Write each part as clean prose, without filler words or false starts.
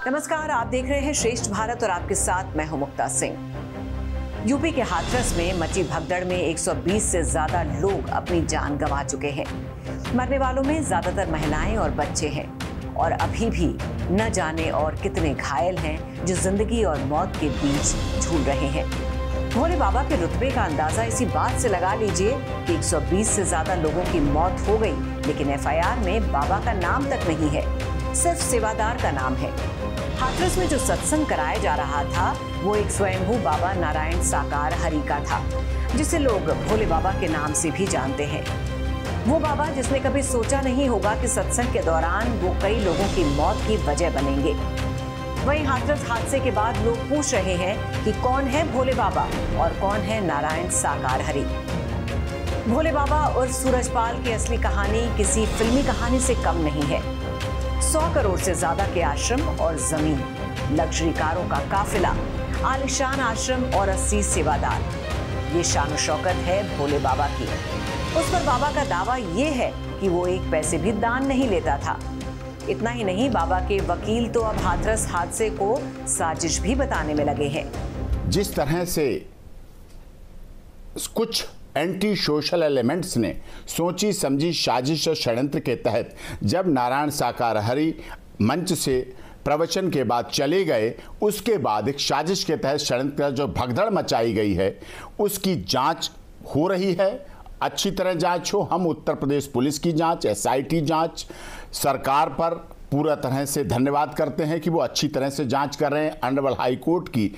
नमस्कार, आप देख रहे हैं श्रेष्ठ भारत और आपके साथ मैं हूं मुक्ता सिंह। यूपी के हाथरस में मची भगदड़ में 120 से ज्यादा लोग अपनी जान गंवा चुके हैं। मरने वालों में ज्यादातर महिलाएं और बच्चे हैं और अभी भी न जाने और कितने घायल हैं जो जिंदगी और मौत के बीच झूल रहे हैं। भोले बाबा के रुतबे का अंदाजा इसी बात से लगा लीजिए कि 120 से ज्यादा लोगों की मौत हो गई, लेकिन एफआईआर में बाबा का नाम तक नहीं है, सिर्फ सेवादार का नाम है। हाथरस में जो सत्संग कराया जा रहा था वो एक स्वयंभू बाबा नारायण साकार हरि का था, जिसे लोग भोले बाबा के नाम से भी जानते हैं। वो बाबा जिसने कभी सोचा नहीं होगा कि सत्संग के दौरान वो कई लोगों की मौत की वजह बनेंगे। वहीं हाथरस हादसे के बाद लोग पूछ रहे हैं कि कौन है भोले बाबा और कौन है नारायण साकार हरि। भोले बाबा और सूरजपाल की असली कहानी किसी फिल्मी कहानी से कम नहीं है। 100 करोड़ से ज्यादा के आश्रम और जमीन, लग्जरी कारों का काफिला, आलिशान आश्रम और 80 सेवादार, ये शान शौकत है भोले बाबा की। उस पर बाबा का दावा ये है कि वो एक पैसे भी दान नहीं लेता था। इतना ही नहीं, बाबा के वकील तो अब हाथरस हादसे को साजिश भी बताने में लगे हैं। जिस तरह से कुछ एंटी सोशल एलिमेंट्स ने सोची समझी साजिश और षड्यंत्र के तहत जब नारायण साकार हरि मंच से प्रवचन के बाद चले गए, उसके बाद एक साजिश के तहत षड्यंत्र जो भगदड़ मचाई गई है उसकी जांच हो रही है। अच्छी तरह जांच हो। हम उत्तर प्रदेश पुलिस की जांच, एसआईटी जांच, सरकार पर पूरा तरह से धन्यवाद करते हैं कि वो अच्छी तरह से जांच कर रहे हैं। ऑनरेबल हाई कोर्ट की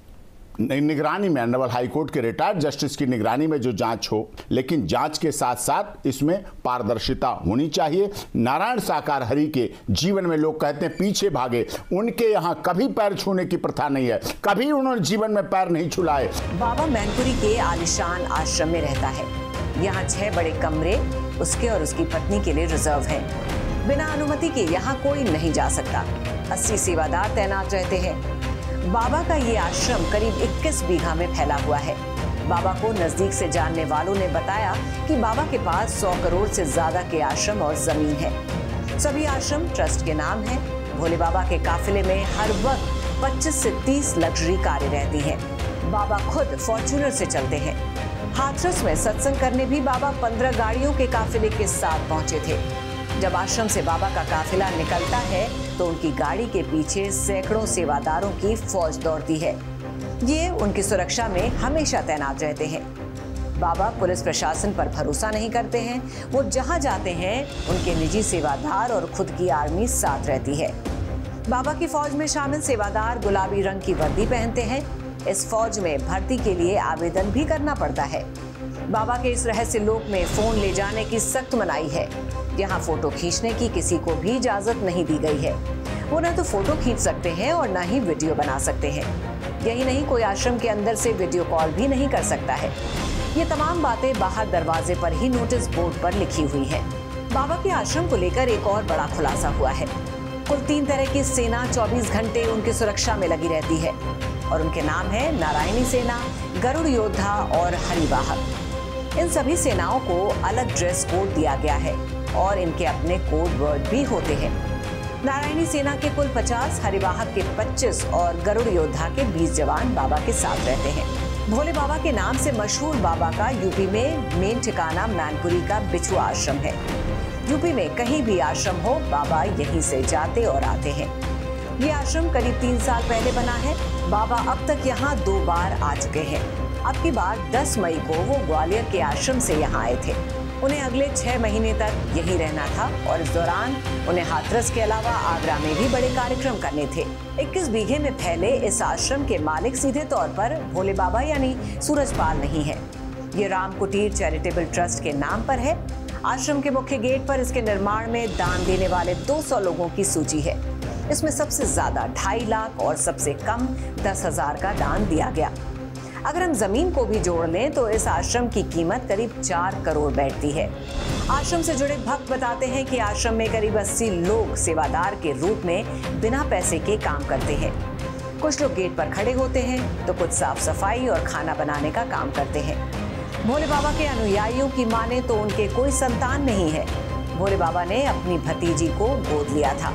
निगरानी में, ऑनरेबल हाई कोर्ट के रिटायर्ड जस्टिस की निगरानी में जो जांच हो, लेकिन जांच के साथ साथ इसमें पारदर्शिता होनी चाहिए। नारायण साकार हरि के जीवन में लोग कहते हैं पीछे भागे, उनके यहाँ कभी पैर छूने की प्रथा नहीं है, कभी उन्होंने जीवन में पैर नहीं छुलाए। बाबा मैनपुरी के आलिशान आश्रम में रहता है। यहाँ 6 बड़े कमरे उसके और उसकी पत्नी के लिए रिजर्व हैं। बिना अनुमति के यहाँ कोई नहीं जा सकता। 80 सेवादार तैनात रहते हैं। बाबा का ये आश्रम करीब 21 बीघा में फैला हुआ है। बाबा को नजदीक से जानने वालों ने बताया कि बाबा के पास 100 करोड़ से ज्यादा के आश्रम और जमीन है। सभी आश्रम ट्रस्ट के नाम है। भोले बाबा के काफिले में हर वक्त 25 से 30 लग्जरी कारें रहती हैं। बाबा खुद फॉर्च्यूनर से चलते हैं। हाथरस में सत्संग करने भी बाबा 15 गाड़ियों के काफिले के साथ पहुंचे थे। जब आश्रम से बाबा का काफिला निकलता है तो उनकी गाड़ी के पीछे सैकड़ों सेवादारों की फौज दौड़ती है। ये उनकी सुरक्षा में हमेशा तैनात रहते हैं। बाबा पुलिस प्रशासन पर भरोसा नहीं करते हैं। वो जहां जाते हैं उनके निजी सेवादार और खुद की आर्मी साथ रहती है। बाबा की फौज में शामिल सेवादार गुलाबी रंग की वर्दी पहनते हैं। इस फौज में भर्ती के लिए आवेदन भी करना पड़ता है। बाबा के इस रहस्य लोक में फोन ले जाने की सख्त मनाही है। यहाँ फोटो खींचने की किसी को भी इजाजत नहीं दी गई है। वो न तो फोटो खींच सकते हैं और न ही वीडियो बना सकते हैं। यही नहीं, कोई आश्रम के अंदर से वीडियो कॉल भी नहीं कर सकता है। ये तमाम बातें बाहर दरवाजे पर ही नोटिस बोर्ड पर लिखी हुई है। बाबा के आश्रम को लेकर एक और बड़ा खुलासा हुआ है। कुल 3 तरह की सेना 24 घंटे उनकी सुरक्षा में लगी रहती है और उनके नाम है नारायणी सेना, गरुड़ योद्धा और हरिवाहक। इन सभी सेनाओं को अलग ड्रेस कोड दिया गया है और इनके अपने कोड वर्ड भी होते हैं। नारायणी सेना के कुल 50, हरिवाहक के 25 और गरुड़ योद्धा के 20 जवान बाबा के साथ रहते हैं। भोले बाबा के नाम से मशहूर बाबा का यूपी में मेन ठिकाना मैनपुरी का बिछुआ आश्रम है। यूपी में कहीं भी आश्रम हो, बाबा यहीं से जाते और आते हैं। ये आश्रम करीब 3 साल पहले बना है। बाबा अब तक यहाँ 2 बार आ चुके हैं। अब की बार 10 मई को वो ग्वालियर के आश्रम से यहाँ आए थे। उन्हें अगले 6 महीने तक यहीं रहना था और इस दौरान उन्हें हाथरस के अलावा आगरा में भी बड़े कार्यक्रम करने थे। 21 बीघे में फैले इस आश्रम के मालिक सीधे तौर पर भोले बाबा यानी सूरजपाल नहीं है। ये राम कुटीर चैरिटेबल ट्रस्ट के नाम पर है। आश्रम के मुख्य गेट पर इसके निर्माण में दान देने वाले 200 लोगों की सूची है। इसमें सबसे ज्यादा 2.5 लाख और सबसे कम 10,000 का दान दिया गया। अगर हम जमीन को भी जोड़ लें तो इस आश्रम की कीमत करीब 4 करोड़ बैठती है। आश्रम से जुड़े भक्त बताते हैं कि आश्रम में करीब 80 लोग सेवादार के रूप में बिना पैसे के काम करते हैं। कुछ लोग गेट पर खड़े होते हैं तो कुछ साफ सफाई और खाना बनाने का काम करते हैं। भोले बाबा के अनुयायियों की माने तो उनके कोई संतान नहीं है। भोले बाबा ने अपनी भतीजी को गोद लिया था।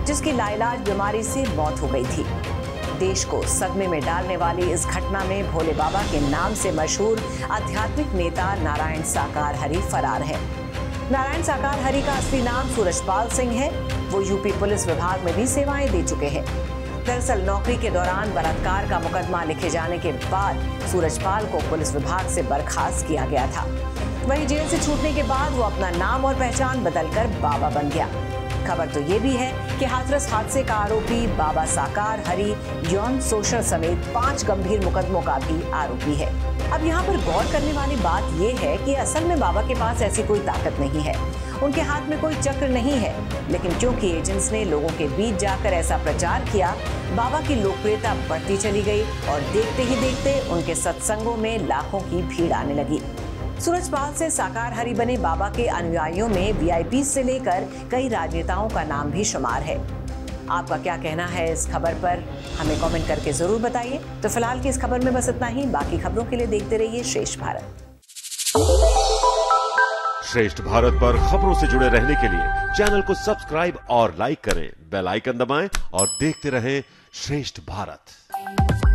जिसकी लाइलाज बीमारी से मौत हो गई थी। देश को सदमे में डालने वाली इस घटना में भोले बाबा के नाम से मशहूर आध्यात्मिक नेता नारायण साकार हरि फरार है। नारायण साकार हरि का असली नाम सूरजपाल सिंह है। वो यूपी पुलिस विभाग में भी सेवाएं दे चुके हैं। दरअसल नौकरी के दौरान बलात्कार का मुकदमा लिखे जाने के बाद सूरजपाल को पुलिस विभाग से बर्खास्त किया गया था। वहीं जेल से छूटने के बाद वो अपना नाम और पहचान बदलकर बाबा बन गया। खबर तो ये भी है कि हाथरस हादसे का आरोपी बाबा साकार हरि यौन शोषण समेत 5 गंभीर मुकदमों का भी आरोपी है। अब यहाँ पर गौर करने वाली बात ये है कि असल में बाबा के पास ऐसी कोई ताकत नहीं है, उनके हाथ में कोई चक्र नहीं है, लेकिन क्योंकि एजेंट्स ने लोगों के बीच जाकर ऐसा प्रचार किया, बाबा की लोकप्रियता बढ़ती चली गई और देखते ही देखते उनके सत्संगों में लाखों की भीड़ आने लगी। सूरजपाल से साकार हरि बने बाबा के अनुयायियों में वीआईपी से लेकर कई राजनेताओं का नाम भी शुमार है। आपका क्या कहना है इस खबर पर, हमें कमेंट करके जरूर बताइए। तो फिलहाल की इस खबर में बस इतना ही। बाकी खबरों के लिए देखते रहिए श्रेष्ठ भारत। श्रेष्ठ भारत पर खबरों से जुड़े रहने के लिए चैनल को सब्सक्राइब और लाइक करें, बेल आइकन दबाएं और देखते रहें श्रेष्ठ भारत।